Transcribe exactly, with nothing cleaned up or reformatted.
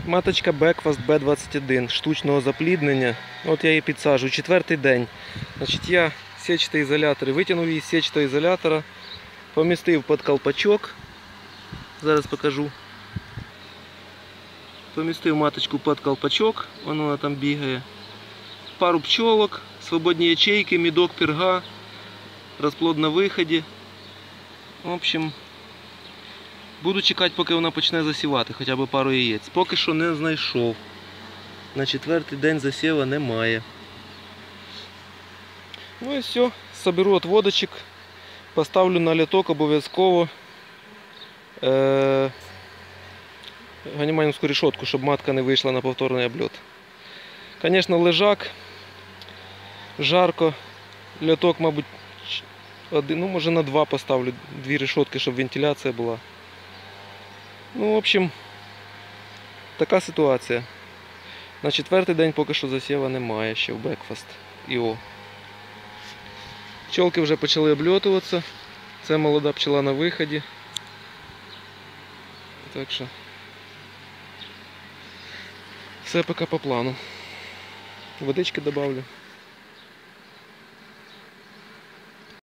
Маточка Бекфаст Б двадцять один штучного запліднення. От я її підсаджую. Четвертий день. Значить, я сетчатий ізолятор витягнув її з сетчатого ізолятора, помістив під колпачок. Зараз покажу. Помістив маточку під колпачок, вона там бігає. Пару пчолок, свободні ячейки, мідок, пірга, розплод на виході. В общем, буду чекати, поки вона почне засівати, хоча б пару яєць. Поки що не знайшов. На четвертий день засіва немає. Ну і все, соберу отводочок, поставлю на літок обов'язково е ганіманівську решетку, щоб матка не вийшла на повторний обльот. Звісно, лежак, жарко, льоток, мабуть, один, ну може на два поставлю, дві решетки, щоб вентиляція була. Ну, в общем, така ситуація. На четвертий день поки що засіва немає ще в Бекфаст І О. Пчолки вже почали обльотуватися. Це молода пчела на виході. Так що все поки по плану. Водички добавлю.